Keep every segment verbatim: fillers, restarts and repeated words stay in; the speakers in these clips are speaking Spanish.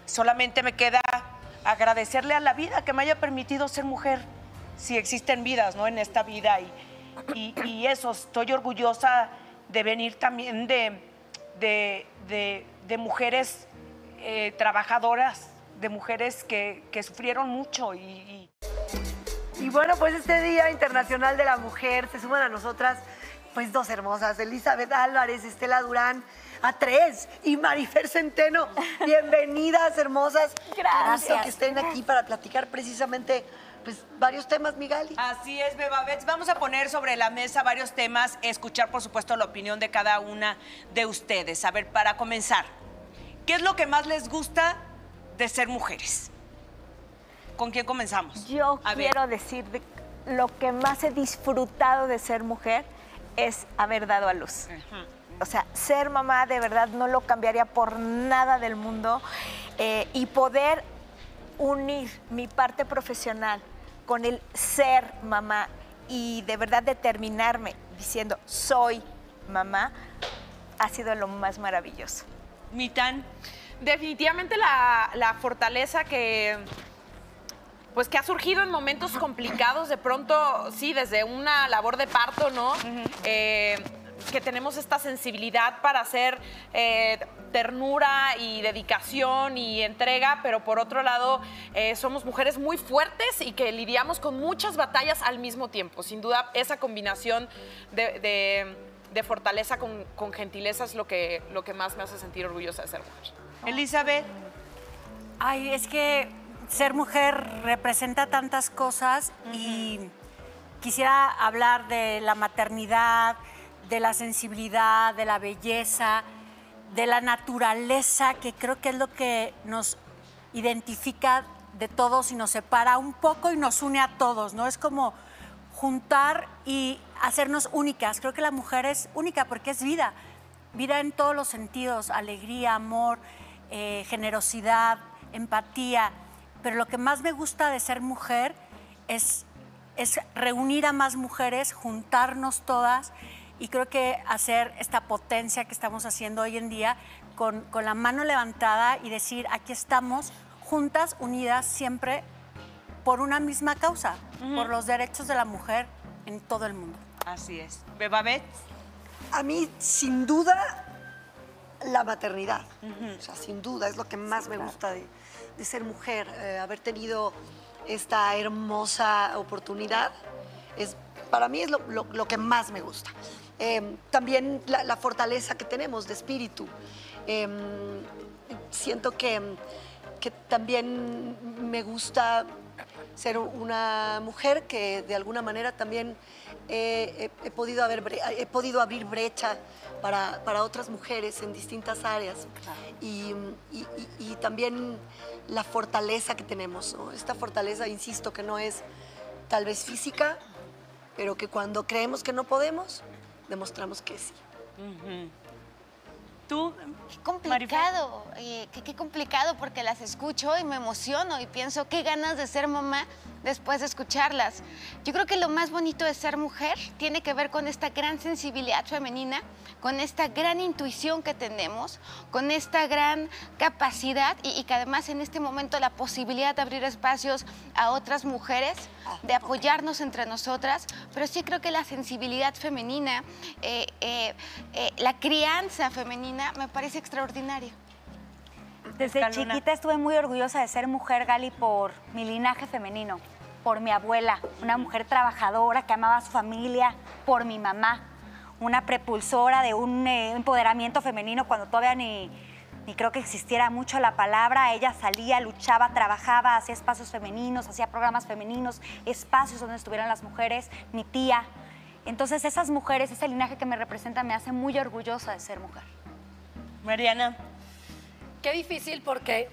solamente me queda agradecerle a la vida que me haya permitido ser mujer, si existen vidas, ¿no? En esta vida. Y, y, y eso, estoy orgullosa de venir también de, de, de, de mujeres eh, trabajadoras, de mujeres que, que sufrieron mucho. Y, y... y bueno, pues este Día Internacional de la Mujer se suman a nosotras pues dos hermosas, Elizabeth Álvarez, Estela Durán, a tres, y Marifer Centeno. Bienvenidas, hermosas. Gracias. Que estén aquí para platicar precisamente pues, varios temas, Migali. Así es, Bebabets. Vamos a poner sobre la mesa varios temas, escuchar, por supuesto, la opinión de cada una de ustedes. A ver, para comenzar, ¿qué es lo que más les gusta de ser mujeres? ¿Con quién comenzamos? Yo a quiero ver. decir de lo que más he disfrutado de ser mujer es haber dado a luz. Uh-huh. O sea, ser mamá de verdad no lo cambiaría por nada del mundo, eh, y poder unir mi parte profesional con el ser mamá y de verdad determinarme diciendo soy mamá ha sido lo más maravilloso. Mitán. Definitivamente la, la fortaleza que, pues, que ha surgido en momentos complicados, de pronto, sí, desde una labor de parto, ¿no? Uh-huh. eh, que tenemos esta sensibilidad para hacer eh, ternura y dedicación y entrega, pero por otro lado eh, somos mujeres muy fuertes y que lidiamos con muchas batallas al mismo tiempo. Sin duda, esa combinación de, de, de fortaleza con, con gentileza es lo que, lo que más me hace sentir orgullosa de ser mujer. Elizabeth. Ay, es que ser mujer representa tantas cosas. Uh-huh. Y quisiera hablar de la maternidad, de la sensibilidad, de la belleza, de la naturaleza, que creo que es lo que nos identifica de todos y nos separa un poco y nos une a todos, ¿no? Es como juntar y hacernos únicas. Creo que la mujer es única porque es vida, vida en todos los sentidos, alegría, amor, eh, generosidad, empatía. Pero lo que más me gusta de ser mujer es, es reunir a más mujeres, juntarnos todas. Y creo que hacer esta potencia que estamos haciendo hoy en día con, con la mano levantada y decir, aquí estamos juntas, unidas, siempre por una misma causa, uh-huh. por los derechos de la mujer en todo el mundo. Así es. Bebabet. A mí, sin duda, la maternidad. Uh-huh. O sea, sin duda, es lo que más sí, me claro. gusta de, de ser mujer. Eh, haber tenido esta hermosa oportunidad, es, para mí es lo, lo, lo que más me gusta. Eh, también la, la fortaleza que tenemos de espíritu. Eh, siento que, que también me gusta ser una mujer que de alguna manera también eh, he, he, podido haber, he podido abrir brecha para, para otras mujeres en distintas áreas. Y, y, y, y también la fortaleza que tenemos, ¿no? Esta fortaleza, insisto, que no es tal vez física, pero que cuando creemos que no podemos, demostramos que sí. Uh-huh. ¿Tú? Qué complicado, eh, qué, qué complicado, porque las escucho y me emociono y pienso qué ganas de ser mamá después de escucharlas. Yo creo que lo más bonito de ser mujer tiene que ver con esta gran sensibilidad femenina, con esta gran intuición que tenemos, con esta gran capacidad y, y que además en este momento la posibilidad de abrir espacios a otras mujeres, de apoyarnos entre nosotras, pero sí creo que la sensibilidad femenina, eh, eh, eh, la crianza femenina me parece extraordinaria. Desde Escalona. chiquita estuve muy orgullosa de ser mujer, Gali, por mi linaje femenino, por mi abuela, una mujer trabajadora que amaba a su familia, por mi mamá, una prepulsora de un eh, empoderamiento femenino cuando todavía ni, ni creo que existiera mucho la palabra. Ella salía, luchaba, trabajaba, hacía espacios femeninos, hacía programas femeninos, espacios donde estuvieran las mujeres, mi tía. Entonces esas mujeres, ese linaje que me representa me hace muy orgullosa de ser mujer. Mariana. Qué difícil porque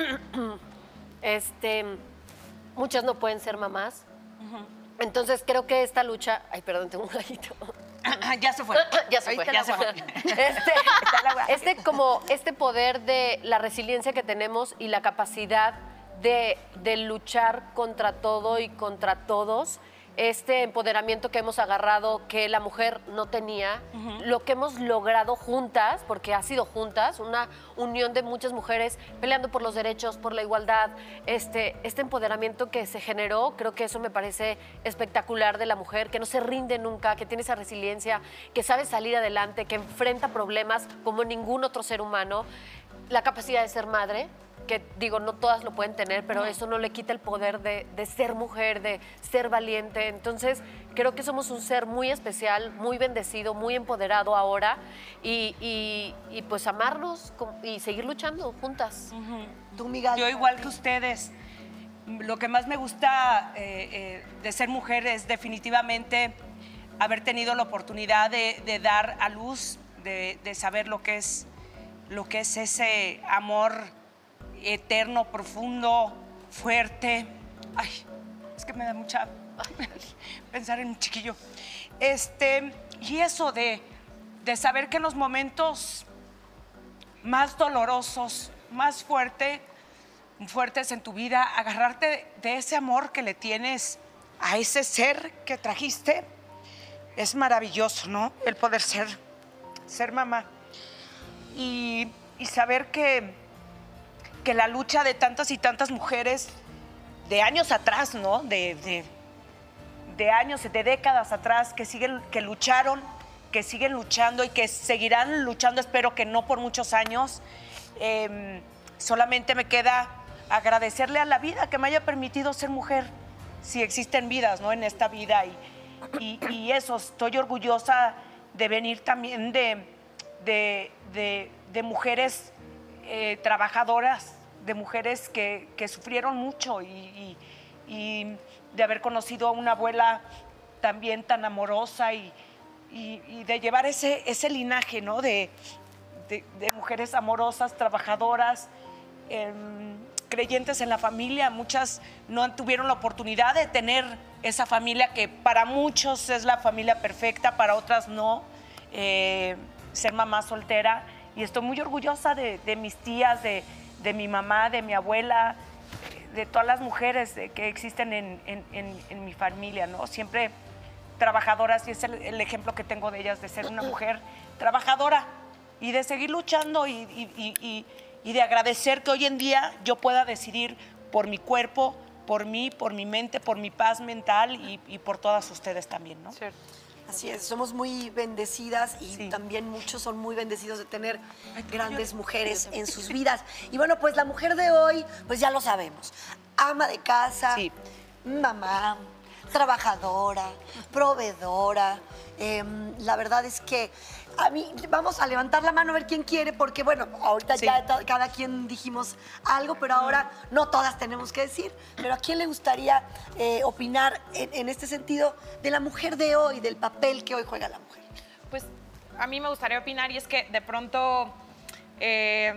este, muchas no pueden ser mamás. Uh-huh. Entonces creo que esta lucha... Ay, perdón, tengo un gallito. Ya se fue. ya se fue. Ya se fue. Este, este, como, este poder de la resiliencia que tenemos y la capacidad de, de luchar contra todo y contra todos este empoderamiento que hemos agarrado que la mujer no tenía, uh-huh. lo que hemos logrado juntas, porque ha sido juntas, una unión de muchas mujeres peleando por los derechos, por la igualdad, este, este empoderamiento que se generó, creo que eso me parece espectacular de la mujer, que no se rinde nunca, que tiene esa resiliencia, que sabe salir adelante, que enfrenta problemas como ningún otro ser humano, la capacidad de ser madre, que digo, no todas lo pueden tener, pero no. eso no le quita el poder de, de ser mujer, de ser valiente. Entonces, creo que somos un ser muy especial, muy bendecido, muy empoderado ahora y, y, y pues amarnos y seguir luchando juntas. Uh-huh. ¿Tú, Miguel? Yo igual que ustedes. Lo que más me gusta eh, eh, de ser mujer es definitivamente haber tenido la oportunidad de, de dar a luz, de, de saber lo que es, lo que es ese amor eterno, profundo, fuerte. Ay, es que me da mucha pensar en un chiquillo. Este, y eso de, de saber que en los momentos más dolorosos, más fuerte, fuertes en tu vida, agarrarte de ese amor que le tienes a ese ser que trajiste, es maravilloso, ¿no? El poder ser, ser mamá. Y, y saber que que la lucha de tantas y tantas mujeres de años atrás, ¿no? De, de, de años, de décadas atrás, que siguen, que lucharon, que siguen luchando y que seguirán luchando, espero que no por muchos años. Eh, solamente me queda agradecerle a la vida que me haya permitido ser mujer, si existen vidas, ¿no? En esta vida. Y, y, y eso, estoy orgullosa de venir también de, de, de, de mujeres Eh, trabajadoras, de mujeres que, que sufrieron mucho y, y, y de haber conocido a una abuela también tan amorosa y, y, y de llevar ese, ese linaje, ¿no? de, de, de mujeres amorosas, trabajadoras, eh, creyentes en la familia. Muchas no tuvieron la oportunidad de tener esa familia que para muchos es la familia perfecta, para otras no, eh, ser mamá soltera. Y estoy muy orgullosa de, de mis tías, de, de mi mamá, de mi abuela, de todas las mujeres de, que existen en, en, en, en mi familia, ¿no? Siempre trabajadoras, y es el, el ejemplo que tengo de ellas, de ser una mujer trabajadora y de seguir luchando y, y, y, y de agradecer que hoy en día yo pueda decidir por mi cuerpo, por mí, por mi mente, por mi paz mental y, y por todas ustedes también, ¿no? Cierto. Así es, somos muy bendecidas y sí. también muchos son muy bendecidos de tener grandes mujeres en sus vidas. Y bueno, pues la mujer de hoy, pues ya lo sabemos, ama de casa, sí. mamá, trabajadora, proveedora. Eh, la verdad es que a mí, vamos a levantar la mano a ver quién quiere, porque bueno, ahorita sí. ya cada quien dijimos algo, pero ahora no todas tenemos que decir. Pero ¿a quién le gustaría eh, opinar en, en este sentido de la mujer de hoy, del papel que hoy juega la mujer? Pues a mí me gustaría opinar y es que de pronto eh,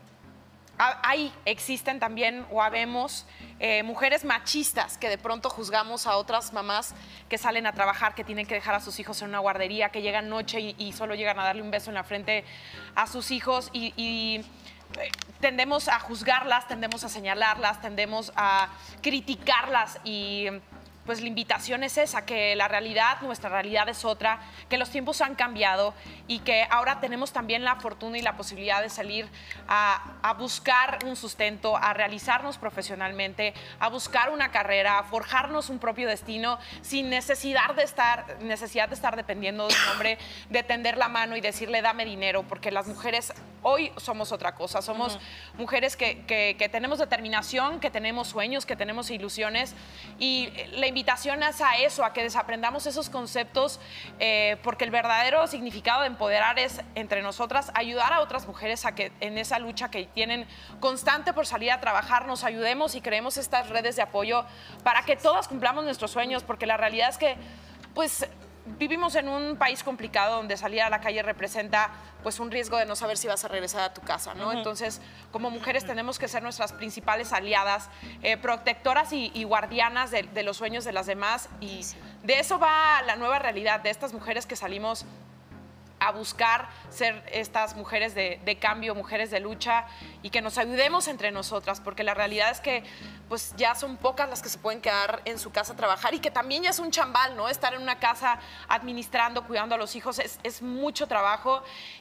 hay, existen también o habemos eh, mujeres machistas que de pronto juzgamos a otras mamás que salen a trabajar, que tienen que dejar a sus hijos en una guardería, que llegan noche y, y solo llegan a darle un beso en la frente a sus hijos y, y tendemos a juzgarlas, tendemos a señalarlas, tendemos a criticarlas y pues la invitación es esa, que la realidad, nuestra realidad es otra, que los tiempos han cambiado y que ahora tenemos también la fortuna y la posibilidad de salir a, a buscar un sustento, a realizarnos profesionalmente, a buscar una carrera, a forjarnos un propio destino sin necesidad de estar, necesidad de estar dependiendo de un hombre, de tender la mano y decirle dame dinero, porque las mujeres hoy somos otra cosa, somos uh-huh. mujeres que, que, que tenemos determinación, que tenemos sueños, que tenemos ilusiones y la invitación es a eso, a que desaprendamos esos conceptos, eh, porque el verdadero significado de empoderar es entre nosotras ayudar a otras mujeres a que en esa lucha que tienen constante por salir a trabajar nos ayudemos y creemos estas redes de apoyo para que todas cumplamos nuestros sueños, porque la realidad es que pues vivimos en un país complicado donde salir a la calle representa pues un riesgo de no saber si vas a regresar a tu casa, ¿no? Uh-huh. Entonces, como mujeres tenemos que ser nuestras principales aliadas, eh, protectoras y, y guardianas de, de los sueños de las demás y de eso va la nueva realidad de estas mujeres que salimos a, a buscar ser estas mujeres de, de cambio, mujeres de lucha y que nos ayudemos entre nosotras, porque la realidad es que pues ya son pocas las que se pueden quedar en su casa a trabajar y que también ya es un chambal, ¿no? Estar en una casa administrando, cuidando a los hijos es, es mucho trabajo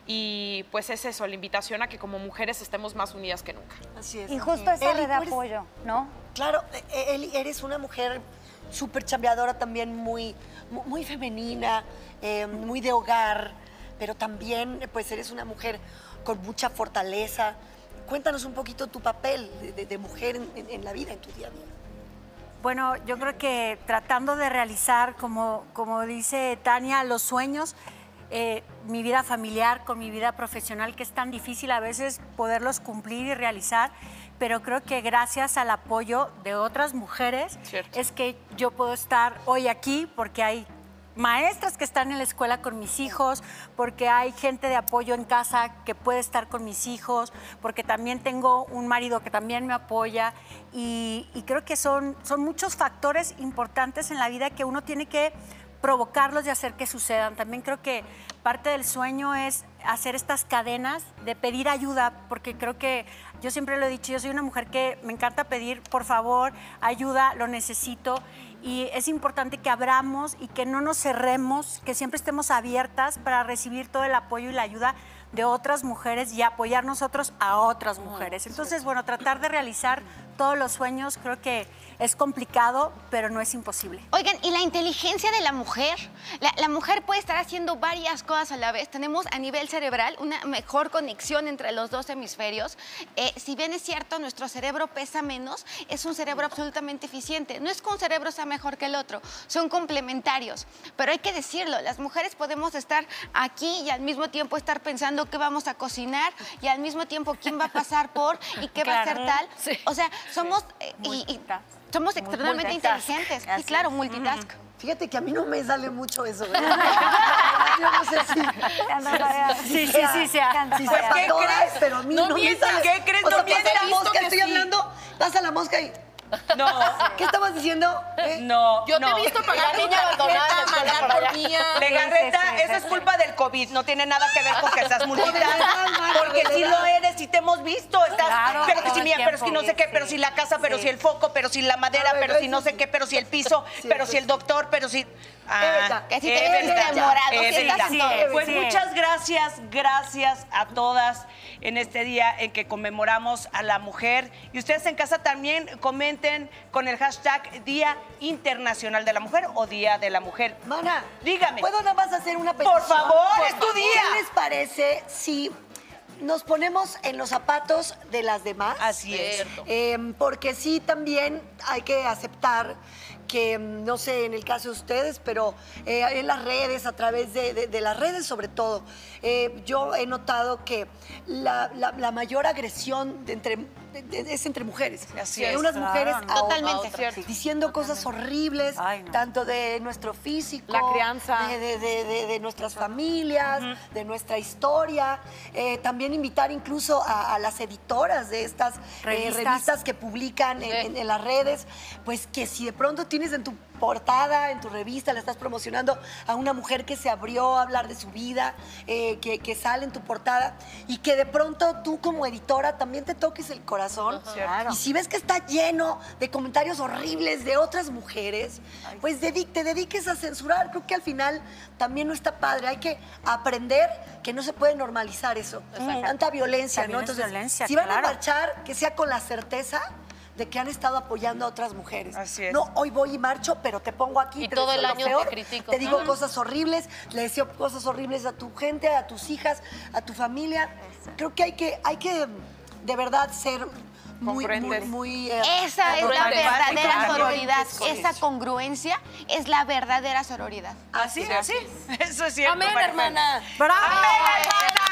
y pues es eso, la invitación a que como mujeres estemos más unidas que nunca. Así es. Y justo esa Eli, red de tú eres- apoyo, ¿no? Claro, eh, Eli, eres una mujer súper chambeadora también, muy, mu- muy femenina, eh, muy de hogar, pero también pues eres una mujer con mucha fortaleza. Cuéntanos un poquito tu papel de, de- de mujer en, en- en la vida, en tu día a día. Bueno, yo creo que tratando de realizar, como, como dice Tania, los sueños, eh, mi vida familiar con mi vida profesional, que es tan difícil a veces poderlos cumplir y realizar, pero creo que gracias al apoyo de otras mujeres Cierto. es que yo puedo estar hoy aquí, porque hay maestras que están en la escuela con mis hijos, porque hay gente de apoyo en casa que puede estar con mis hijos, porque también tengo un marido que también me apoya y, y creo que son, son muchos factores importantes en la vida que uno tiene que provocarlos y hacer que sucedan. También creo que parte del sueño es hacer estas cadenas de pedir ayuda, porque creo que yo siempre lo he dicho, yo soy una mujer que me encanta pedir, por favor, ayuda, lo necesito. Y es importante que abramos y que no nos cerremos, que siempre estemos abiertas para recibir todo el apoyo y la ayuda de otras mujeres y apoyar nosotros a otras mujeres. Entonces, bueno, tratar de realizar todos los sueños creo que es complicado, pero no es imposible. Oigan, ¿y la inteligencia de la mujer? La, la mujer puede estar haciendo varias cosas a la vez. Tenemos a nivel cerebral una mejor conexión entre los dos hemisferios. Eh, si bien es cierto, nuestro cerebro pesa menos, es un cerebro absolutamente eficiente. No es que un cerebro sea mejor que el otro, son complementarios. Pero hay que decirlo, las mujeres podemos estar aquí y al mismo tiempo estar pensando qué vamos a cocinar y al mismo tiempo quién va a pasar por y qué va a Claro. ser tal. Sí. O sea, somos... eh, y- y, Multitask. somos extremadamente Multitask. inteligentes. Así Y claro, es. multitask. Fíjate que a mí no me sale mucho eso. ¿eh? Yo no sé si... Sí, sí, sí, sí. Si Pues, sepa ¿qué todas, crees? pero a mí No no, me mientas, sale. ¿qué crees? O sea, No pasa mientas. la He visto mosca, que estoy sí. hablando, pasa la mosca y... No, ¿Qué estabas diciendo? ¿Eh? no, Yo no. te he visto pagar La tu niña abandonada en la tarjeta, escuela mandar por por allá. mía. Legarreta, Sí, sí, sí, eso es sí. culpa del COVID, no tiene nada que ver con que seas multitask. verdad, Porque de si verdad. lo eres, si te hemos visto, estás, Claro, pero que todo si el mía, pero si tiempo. no sé qué, Sí, pero sí. si la casa, pero Sí. si el foco, pero si la madera, A ver, pero si no eso sé sí. qué, pero si el piso, Sí, pero eso si el sí. doctor, pero si... Eva, Que si te es ves verdad, demorado, es que estás verdad. en todo. Pues Sí. muchas gracias, gracias a todas en este día en que conmemoramos a la mujer. Y ustedes en casa también comenten con el hashtag Día Internacional de la Mujer o Día de la Mujer. Mana, Dígame. ¿puedo nada más hacer una petición? Por favor, es tu día. ¿Qué les parece si nos ponemos en los zapatos de las demás? Así es. Cierto. Eh, porque sí, también hay que aceptar que, mm, no sé, en el caso de ustedes, pero eh, en las redes, a través de, de- de las redes sobre todo, eh, yo he notado que la, la- la mayor agresión de entre, de- de- es entre mujeres. Así De es. unas Claro, mujeres no. a Totalmente. otras, Cierto. diciendo cosas horribles, Ay, no. tanto de nuestro físico, La crianza. de, de- de- de- de nuestras familias, de nuestra historia. Eh, también invitar incluso a, a las editoras de estas eh, Revistas. revistas que publican en, Sí. en- en las redes, pues que si de pronto tienes en tu portada, en tu revista, la estás promocionando a una mujer que se abrió a hablar de su vida, eh, que, que sale en tu portada, y que de pronto tú como editora también te toques el corazón. Claro. Y si ves que está lleno de comentarios horribles de otras mujeres, pues dedi- te dediques a censurar. Creo que al final también no está padre. Hay que aprender que no se puede normalizar eso. Tanta violencia, También ¿no? es violencia, si van claro. a marchar, que sea con la certeza de que han estado apoyando a otras mujeres. Así es. No, hoy voy y marcho, pero te pongo aquí. Y te todo deseo el lo año te peor, critico. Te digo Ujú. cosas horribles, le deseo cosas horribles a tu gente, a tus hijas, a tu familia. Creo que hay que, hay que de verdad ser muy, muy, Congruentes. muy... eh, Esa es la Congruentes. verdadera Claro. sororidad. Congruentes. Esa congruencia es la verdadera sororidad. Así, así. Eso es cierto. Amén, Maribel. hermana. ¡Bravo! Amén, hermana.